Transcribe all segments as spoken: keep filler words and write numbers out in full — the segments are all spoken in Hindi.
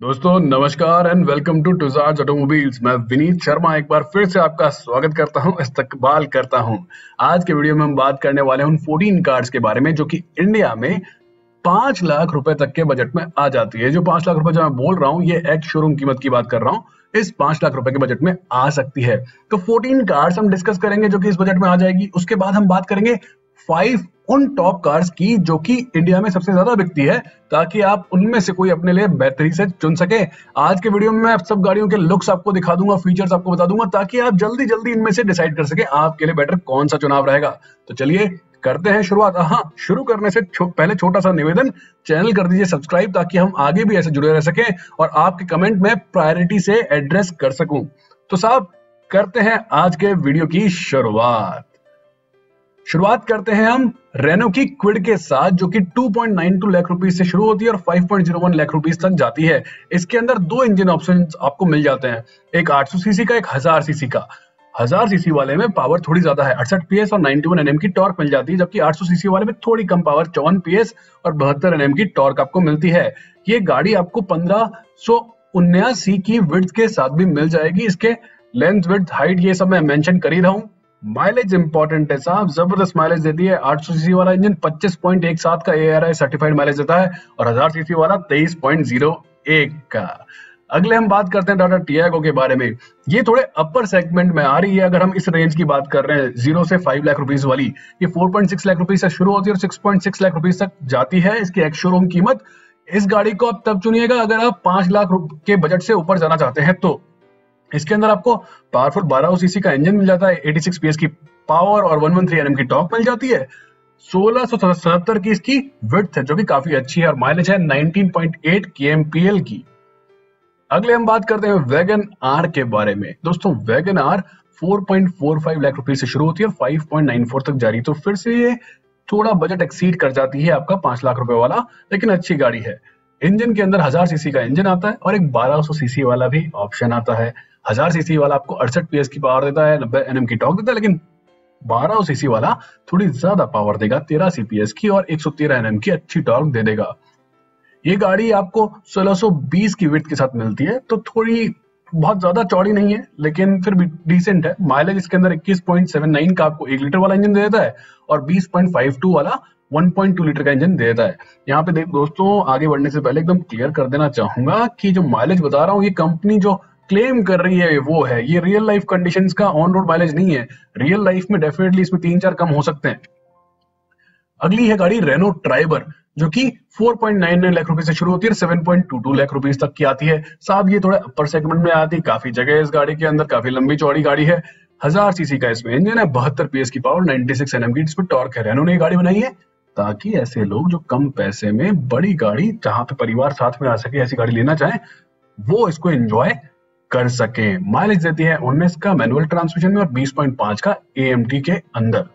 दोस्तों नमस्कार एंड वेलकम टू टुजाज ऑटोमोबाइल्स। मैं विनीत शर्मा एक बार फिर से आपका स्वागत करता हूं, इस्तकबाल करता हूं। आज के वीडियो में हम बात करने वाले हैं उन चौदह कार्स के बारे में जो कि इंडिया में पांच लाख रुपए तक के बजट में आ जाती है। जो पांच लाख रुपए जो मैं बोल रहा हूं ये एक्स शोरूम कीमत की बात कर रहा हूं, इस पांच लाख रुपए के बजट में आ सकती है। तो चौदह कार्स हम डिस्कस करेंगे जो कि इस बजट में आ जाएगी। उसके बाद हम बात करेंगे फाइव उन टॉप कार्स की जो कि इंडिया में सबसे ज्यादा बिकती है, ताकि आप उनमें से कोई अपने लिए बेहतरी से चुन सके। आज के वीडियो में मैं सब गाड़ियों के लुक्स आपको दिखा दूंगा, फीचर्स आपको बता दूंगा, ताकि आप जल्दी जल्दी इनमें से डिसाइड कर सके आपके लिए बेटर कौन सा चुनाव रहेगा। तो चलिए करते हैं शुरुआत। हाँ, शुरू करने से छो, पहले छोटा सा निवेदन, चैनल कर दीजिए सब्सक्राइब ताकि हम आगे भी ऐसे जुड़े रह सके और आपके कमेंट में प्रायोरिटी से एड्रेस कर सकूं। तो साहब करते हैं आज के वीडियो की शुरुआत। शुरुआत करते हैं हम रेनो की क्विड के साथ, जो कि two point nine two lakh rupees से शुरू होती है और five point zero one lakh rupees तक जाती है। इसके अंदर दो इंजन ऑप्शंस आपको मिल जाते हैं, एक आठ सौ सीसी का, एक हजार सीसी का। हजार सीसी वाले में पावर थोड़ी ज्यादा है, अड़सठ पीएस और इक्यानवे एनएम की टॉर्क मिल जाती है, जबकि आठ सौ सीसी वाले में थोड़ी कम पावर, चौवन पीएस और बहत्तर एनएम की टॉर्क आपको मिलती है। ये गाड़ी आपको पंद्रह सौ उन्यासी की विड्थ के साथ भी मिल जाएगी। इसके लेंथ, विड्थ, हाइट ये सब मैं मेंशन कर ही रहा हूँ। माइलेज इंपॉर्टेंट है साहब, जबरदस्त माइलेज देती है। आठ सौ सीसी वाला इंजन पच्चीस पॉइंट एक सात का एआरआई सर्टिफाइड माइलेज देता है और हजार सीसी वाला तेईस पॉइंट ज़ीरो एक का। अगले हम बात करते हैं टाटा टियागो के बारे में। ये थोड़े अपर सेगमेंट में आ रही है। अगर हम इस रेंज की बात कर रहे हैं जीरो से फाइव लाख रुपीस वाली, ये four point six lakh rupees से शुरू होती है और six point six lakh rupees तक जाती है इसकी एक्स शोरूम कीमत। इस गाड़ी को आप तब चुनिएगा अगर आप पांच लाख के बजट से ऊपर जाना चाहते हैं। तो इसके अंदर आपको पावरफुल बारह सौ सीसी का इंजन मिल जाता है, छियासी पीएस की पावर और एक सौ तेरह एनएम की टॉर्क मिल जाती है। सोलह सौ सतहत्तर की इसकी विड्थ है जो कि काफी अच्छी है और माइलेज है उन्नीस पॉइंट आठ केएमपीएल की। अगले हम बात करते हैं वैगन आर के बारे में। दोस्तों वैगन आर चार पॉइंट चार पाँच लाख रुपए से शुरू होती है और पाँच पॉइंट नौ चार तक जारी। तो फिर से ये थोड़ा बजट एक्सीड कर जाती है आपका पांच लाख रुपए वाला, लेकिन अच्छी गाड़ी है। इंजन के अंदर हजार सीसी का इंजन आता है और एक बारह सौ सीसी वाला भी ऑप्शन आता है। हजार सीसी वाला आपको अड़सठ पीएस की पावर देता है, नब्बे एनएम की टॉर्क देता है, लेकिन बारह सौ सीसी वाला थोड़ी ज्यादा पावर देगा, तिरासी पीएस की और एक सौ तेरह एनएम की अच्छी टॉर्क दे देगा। ये गाड़ी आपको सोलह सौ बीस की विड्थ के साथ मिलती है, तो थोड़ी बहुत ज्यादा चौड़ी नहीं है लेकिन फिर भी डिसेंट है। माइलेज इसके अंदर इक्कीस पॉइंट सात नौ का आपको एक लीटर वाला इंजन दे देता है और बीस पॉइंट पाँच दो वाला एक पॉइंट दो लीटर का इंजन दे देता है। यहाँ पे देख दोस्तों, आगे बढ़ने से पहले एकदम क्लियर कर देना चाहूंगा कि जो माइलेज बता रहा हूँ ये कंपनी जो क्लेम कर रही है वो है, ये रियल लाइफ कंडीशंस का ऑन रोड माइलेज नहीं है। रियल लाइफ में डेफिनेटली इसमें तीन चार कम हो सकते हैं। अगली है गाड़ी रेनो ट्राइबर, जो कि चार पॉइंट नौ नौ लाख रुपए से शुरू होती है, सात पॉइंट दो दो लाख रुपए तक की आती है। साहब ये थोड़ा अपर सेगमेंट में आती है, काफी जगह है इस गाड़ी के अंदर, काफी लंबी चौड़ी गाड़ी है। हजार सीसी का इसमें इंजन है, बहत्तर पीएस की पावर, छियानवे एनएम की इसमें टॉर्क है। रेनो ने ये गाड़ी बनाई है ताकि ऐसे लोग जो कम पैसे में बड़ी गाड़ी, जहां पे परिवार साथ में आ सके, ऐसी गाड़ी लेना चाहे वो इसको एंजॉय कर सके। माइलेज देती है उन्नीस का मैनुअल ट्रांसमिशन में और बीस पॉइंट पाँच का एएमटी के अंदर।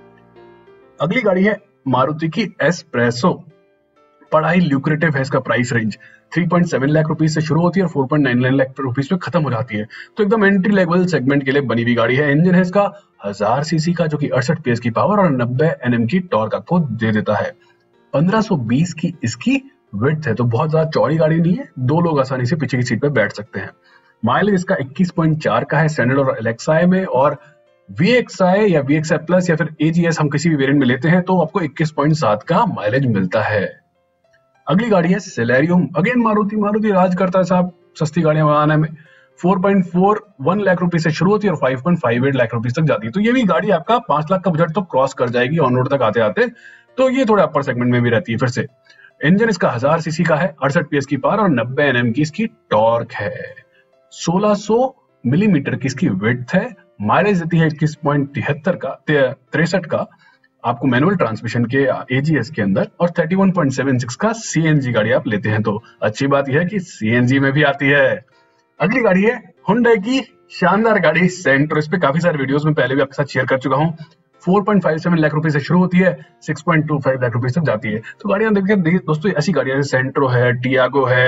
अगली गाड़ी है मारुति की एस्प्रेसो। बड़ा ही ल्यूक्रेटिव है इसका प्राइस रेंज, तीन पॉइंट सात लाख रुपीस से शुरू होती है और चार पॉइंट नौ नौ लाख रुपीस में खत्म हो जाती है। तो एकदम एंट्री लेवल सेगमेंट के लिए बनी हुई गाड़ी है। इंजन है इसका हजार सीसी का जो कि अड़सठ पीएस की पावर और नब्बे एनएम की टॉर्क आपको दे देता है। पंद्रह सौ बीस की इसकी विड्थ है, तो बहुत ज्यादा चौड़ी गाड़ी नहीं है, दो लोग आसानी से पीछे की सीट पे बैठ सकते हैं। माइलेज इसका इक्कीस पॉइंट चार का है स्टैंडर्ड और एलेक्साई में, और वीएक्सआई या वीएक्सआई प्लस या फिर एजीएस हम किसी भी वेरिएंट में लेते हैं तो आपको इक्कीस पॉइंट सात का माइलेज मिलता है। अगली गाड़ी है सेलेरियम। अगेन मारुति मारुति राज करता है साहब सस्ती गाड़ियां बनाने में। चार पॉइंट चार एक लाख रुपए से शुरू होती है और पाँच पॉइंट पाँच आठ लाख रुपए तक जाती है। तो ये भी गाड़ी आपका पांच लाख का बजट तो क्रॉस कर जाएगी ऑन रोड तक आते आते, तो ये थोड़ा अपर सेगमेंट में भी रहती है। फिर से इंजन इसका हजार सीसी का है, अड़सठ पीएस की पावर और नब्बे एनएम की इसकी टॉर्क है। सोलह सौ मिलीमीटर की इसकी विड्थ है। माइलेज देती है इक्कीस पॉइंट तिहत्तर का तिरसठ का आपको मैनुअल ट्रांसमिशन के एजीएस के अंदर, और इकतीस पॉइंट सात छह का सीएनजी गाड़ी आप लेते हैं तो अच्छी बात यह है कि सीएनजी में भी आती है। अगली गाड़ी है हुंडई की शानदार गाड़ी सेंट्रो। इस पे काफी सारे वीडियोस में पहले भी आपके साथ शेयर कर चुका हूँ। चार पॉइंट पाँच सात लाख रुपए से शुरू होती है, छह पॉइंट दो पाँच लाख रुपए तक जाती है। तो गाड़ियां देखिए दोस्तों, ऐसी गाड़ियां जैसे सेंट्रो है, टियागो है,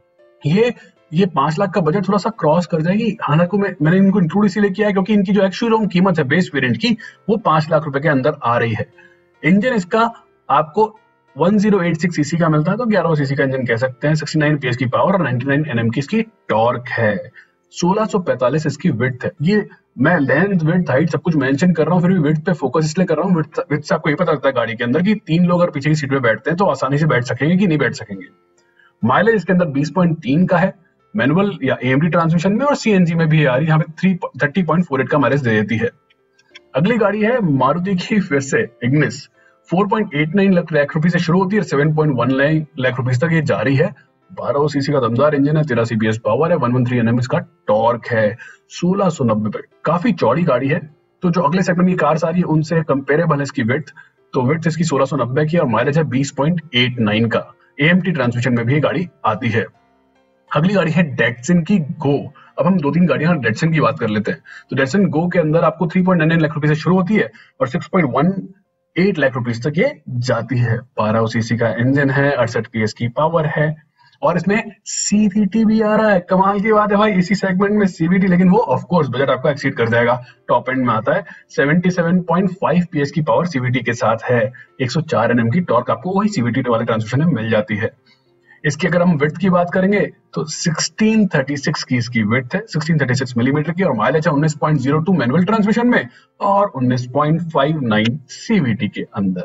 ये ये पांच लाख का बजट थोड़ा सा क्रॉस कर जाएगी। हालांकि मैं मैंने इनको इंक्लूड इसीलिए किया है क्योंकि इनकी जो एक्चुअल कीमत है बेस वेरिएंट की वो पांच लाख रुपए के अंदर आ रही है। इंजन इसका आपको one zero eight six CC का मिलता है, तो ग्यारह सीसी का इंजन कह सकते हैं। सिक्सटी नाइन पीएस की पावर और नाइंटी नाइन एनएम की इसकी टॉर्क है। सोलह सौ पैंतालीस इसकी विड्थ है। ये मैं लेंथ, विड्थ, हाइट सब कुछ मेंशन कर रहा हूँ, फिर भी विड्थ पे फोकस इसलिए कर रहा हूँ। विड्थ विड्थ से आपको ये पता लगता है गाड़ी के अंदर कि तीन लोग अगर पीछे की सीट पे बैठते हैं तो आसानी से बैठ सकेंगे कि नहीं बैठ सकेंगे। माइलेज इसके अंदर बीस पॉइंट तीन का है, मैनुअल या एएमडी ट्रांसमिशन में, और सीएनजी में भी आ रही है, यहाँ पे थर्टी पॉइंट फोर एट का माइलेज दे देती है। अगली गाड़ी है मारुति की फिर से Ignis. Four point eight nine lakh रुपए से शुरू होती है, सेवन पॉइंट वन लाख रुपए तक ये जारी है। बारह सीसी का दमदार इंजन है, तिरासी पीएस पावर है, वन वन थ्री एनएम इसका टॉर्क है, सोलह सौ नब्बे पे। काफी चौड़ी गाड़ी है। तो जो अगले सेगमेंट की कार्स आ रही है उनसे कंपेरेबल है इसकी विड्थ। तो विड्थ इसकी सोलह सौ नब्बे की और माइलेज है बीस पॉइंट एट नाइन का। एएमटी ट्रांसमिशन में भी ये गाड़ी आती है। अगली गाड़ी है डेटसन की गो। अब हम दो तीन गाड़ियां डेटसन की बात कर लेते हैं। तो डेटसन गो के अंदर आपको three point nine nine lakh रुपए से शुरू होती है और six point one eight lakh रुपए तक ये जाती है। बारह सीसी का इंजन है, अड़सठ पीएस की पावर है और इसमें सीवीटी भी आ रहा है। कमाल की बात है भाई, इसी सेगमेंट में सीवीटी, लेकिन वो ऑफ कोर्स बजट आपका एक्सीड कर जाएगा। टॉप एंड में आता है, सतहत्तर पॉइंट पाँच पीएस की पावर सीवीटी के साथ है, एक सौ चार एनएम की टॉर्क आपको वही सीवीटी वाले ट्रांसमिशन में मिल जाती है। इसकी अगर हम विड्थ की बात करेंगे तो सोलह सौ छत्तीस की इसकी विड्थ है, सोलह सौ छत्तीस मिलीमीटर की, और माइलेज है उन्नीस point zero two manual transmission में और उन्नीस पॉइंट फाइव नाइन सीवीटी के अंदर।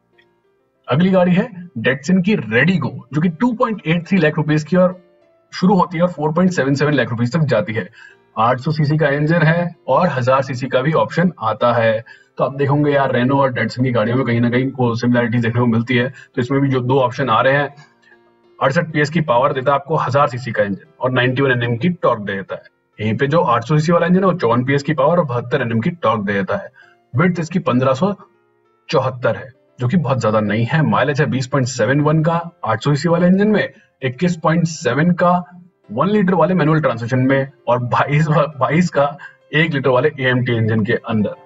अगली गाड़ी है डेटसन की रेडिगो, जो कि two point eight three lakh रुपए की और शुरू होती है और four point seven seven lakh रुपए तक जाती है। आठ सौ सीसी का इंजन है और हजार सीसी का भी ऑप्शन आता है। तो आप देखोगे यार, रेनो और डेटसन की गाड़ियों में कहीं ना कहीं को सिमिलरिटी देखने को मिलती है। तो इसमें भी जो दो ऑप्शन आ रहे हैं, अड़सठ पीएस की पावर देता है आपको, हजार सीसी का इंजन और इक्यानवे एनएम की टॉर्क दे देता है। यहीं पे जो आठ सौ सीसी वाला इंजन है वो चौवन पीएस की पावर और बहत्तर एनएम की टॉर्क दे देता है। विड्थ इसकी पंद्रह सौ चौहत्तर है, जो कि बहुत ज्यादा नहीं है। माइलेज है बीस पॉइंट सेवन वन का आठ सौ सीसी वाले इंजन में, इक्कीस पॉइंट सेवन का वन लीटर वाले मैनुअल ट्रांसमिशन में और बाईस बाईस का एक लीटर वाले एएमटी इंजन के अंदर।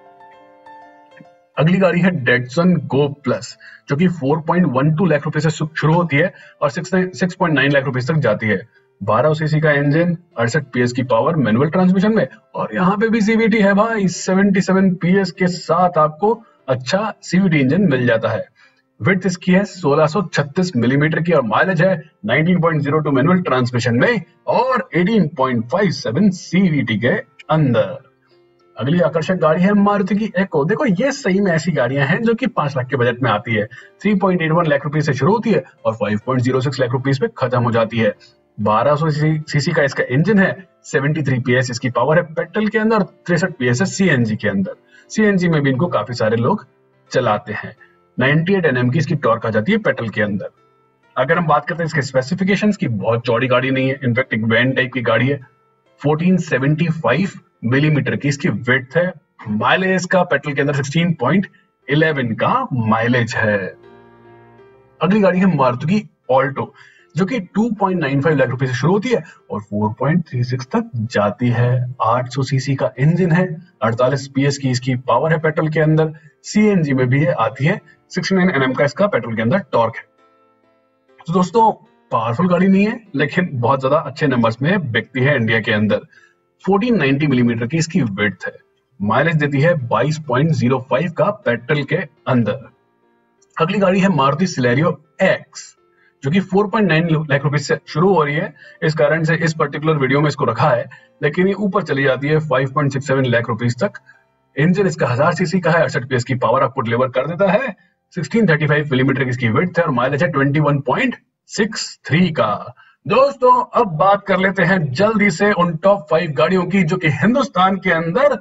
अगली गाड़ी है डेटसन गो प्लस, जो कि four point one two lakh रुपए से शुरू होती है और सिक्स पॉइंट नाइन लाख रुपए तक जाती है। बारह सीसी का इंजन, अड़सठ पीएस की पावर मैनुअल ट्रांसमिशन में, और यहाँ पे भी सीवीटी है भाई, सतहत्तर पीएस के साथ आपको अच्छा सीवीटी इंजन मिल जाता है। विड्थ इसकी है सोलह सौ छत्तीस मिलीमीटर की और माइलेज है nineteen point zero two manual transmission में और eighteen point five seven CVT के अंदर। अगली आकर्षक गाड़ी है मारुति की एको। देखो ये सही में ऐसी गाड़ियां हैं जो कि पांच लाख के बजट में आती है। Three point eight one lakh रुपए से शुरू होती है और five point zero six lakh रुपए पे खत्म हो जाती है। बारह सौ सीसी का इसका इंजन है, तिहत्तर पीएस इसकी पावर है पेट्रोल के अंदर, तिरसठ पीएस है सीएनजी के अंदर। सीएनजी में भी इनको काफी सारे लोग चलाते हैं। अट्ठानवे एनएम की इसकी टॉर्क आ जाती है पेट्रोल के अंदर। अगर हम बात करते हैं इसके स्पेसिफिकेशंस की, बहुत चौड़ी गाड़ी नहीं है, इनफैक्ट एक वैन टाइप की गाड़ी है। फोर्टीन सेवेंटी फाइव मिलीमीटर की इसकी विड्थ है। माइलेज का पेट्रोल के अंदर सिक्सटीन पॉइंट इलेवन का माइलेज है। अगली गाड़ी है मारुति की ऑल्टो, जो कि two point nine five lakh रुपए से शुरू होती है और फोर पॉइंट थ्री सिक्स तक जाती है। आठ सौ सीसी का इंजन है, अड़तालीस पीएस की इसकी पावर है पेट्रोल के अंदर, सीएनजी में भी ये आती है, सिक्सटी नाइन एनएम का इसका पेट्रोल के अंदर टॉर्क है। तो दोस्तों पावरफुल गाड़ी नहीं है, लेकिन बहुत ज्यादा अच्छे नंबर्स में बिकती है इंडिया के अंदर। फोर्टीन नाइंटी मिलीमीटर की इसकी विड्थ है, माइलेज देती है बाईस पॉइंट ज़ीरो फाइव का पेट्रोल के अंदर। अगली गाड़ी है मारुति सिलेरियो एक्स, जो कि फोर पॉइंट नाइन लाख रुपए से शुरू हो रही है। इस कारण से इस पर्टिकुलर वीडियो में इसको रखा है, लेकिन ये ऊपर चली जाती है five point six seven lakh रुपए तक। इंजन इसका हजार सीसी का है, अड़सठ पीएस की पावर आपको डिलीवर कर देता है। सिक्सटीन थर्टी फाइव मिलीमीटर की इसकी विड्थ है और माइलेज है twenty one point six three का। दोस्तों अब बात कर लेते हैं जल्दी से उन टॉप फाइव गाड़ियों की जो कि हिंदुस्तान के अंदर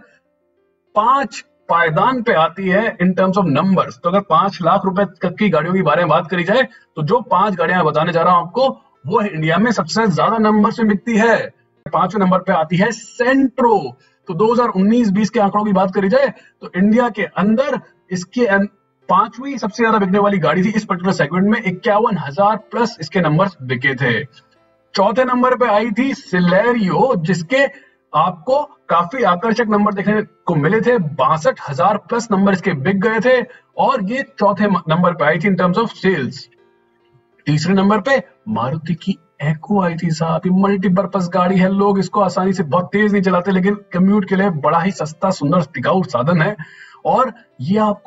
पांच पायदान पे आती है इन टर्म्स ऑफ नंबर्स। तो अगर पांच लाख रुपए तक की गाड़ियों के बारे में बात करी जाए तो जो पांच गाड़ियां बताने जा रहा हूं आपको, वो इंडिया में सबसे ज्यादा नंबर से बिकती है। पांचवें नंबर पे आती है सेंट्रो। तो दो हज़ार उन्नीस बीस के आंकड़ों की बात करी जाए तो इंडिया के अंदर इसके पांचवी सबसे ज्यादा बिकने वाली गाड़ी थी इस पर्टिकुलर सेगमेंट में, इक्यावन हजार प्लस इसके नंबर बिके थे। चौथे नंबर पे आई थी सिलेरियो, जिसके आपको काफी आकर्षक नंबर देखने को मिले थे, बासठ हजार प्लस नंबर इसके बिक गए थे और ये चौथे नंबर पे आई थी इन टर्म्स ऑफ सेल्स। तीसरे नंबर पे मारुति की एको आई थी साहब। ये मल्टीपर्पज गाड़ी है, लोग इसको आसानी से बहुत तेज नहीं चलाते, लेकिन कम्यूट के लिए बड़ा ही सस्ता सुंदर टिकाऊ साधन है और ये आपको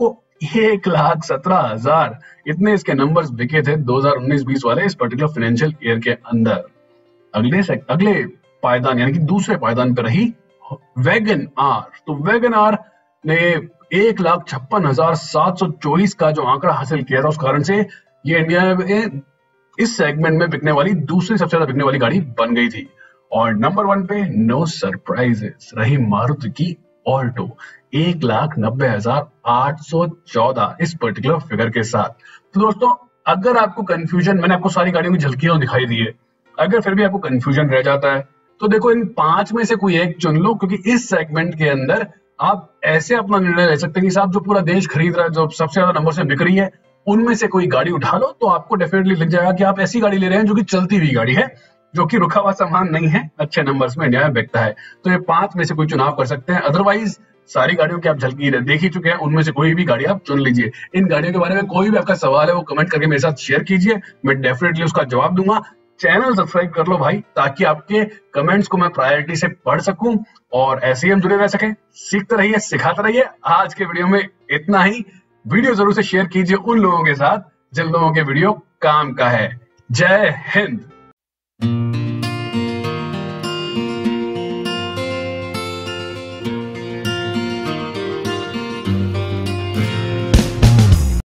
एक लाख सत्रह हजार इतने इसके नंबर्स बिके थे दो हज़ार उन्नीस बीस वाले इस पर्टिकुलर फाइनेंशियल ईयर के अंदर। अगले से अगले पायदान यानी कि दूसरे पायदान पर रही वैगन आर। तो वैगन आर ने एक लाख छप्पन हजार सात सौ चौबीस का जो आंकड़ा हासिल किया था, उस कारण से ये इंडिया में इस सेगमेंट में बिकने वाली दूसरी सबसे ज्यादा बिकने वाली गाड़ी बन गई थी। और नंबर वन पे नो सरप्राइजेस रही मारुति की ऑल्टो, एक लाख नब्बे हजार आठ सौ चौदह इस पर्टिकुलर फिगर के साथ। तो दोस्तों, अगर आपको कंफ्यूजन, मैंने आपको सारी गाड़ियों की झलकियां दिखाई दी है, अगर फिर भी आपको कंफ्यूजन रह जाता है तो देखो इन पांच में से कोई एक चुन लो, क्योंकि इस सेगमेंट के अंदर आप ऐसे अपना निर्णय ले सकते हैं कि साहब जो पूरा देश खरीद रहा है, जो सबसे ज्यादा नंबर से बिक रही है, उनमें से कोई गाड़ी उठा लो तो आपको डेफिनेटली लग जाएगा कि आप ऐसी गाड़ी ले रहे हैं जो कि चलती हुई गाड़ी है, जो कि रुका हुआ सामान नहीं है, अच्छे नंबर्स में इंडिया में बिकता है। तो ये पांच में से कोई चुनाव कर सकते हैं। अदरवाइज सारी गाड़ियों की आप झलकी देख ही चुके हैं, उनमें से कोई भी गाड़ी आप चुन लीजिए। इन गाड़ियों के बारे में कोई भी आपका सवाल है वो कमेंट करके मेरे साथ शेयर कीजिए, मैं डेफिनेटली उसका जवाब दूंगा। चैनल सब्सक्राइब कर लो भाई, ताकि आपके कमेंट्स को मैं प्रायोरिटी से पढ़ सकूं और ऐसे ही हम जुड़े रह सके। सीखते रहिए, सिखाते रहिए। आज के वीडियो में इतना ही। वीडियो जरूर से शेयर कीजिए उन लोगों के साथ जिन लोगों के वीडियो काम का है। जय हिंद।